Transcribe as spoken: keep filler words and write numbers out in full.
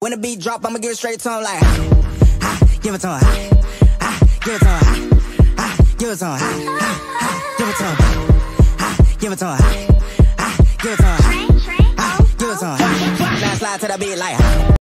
When the beat drop, I'ma give it straight to him like, ha, ha, give it to him, ha, ha, give it to him, ha, ha, give it to him, ha, ha, ha, give it to him, ha, give it to him, ha, ha, give it to him, ha, ha, give it to him. Now slide to the beat like, ha.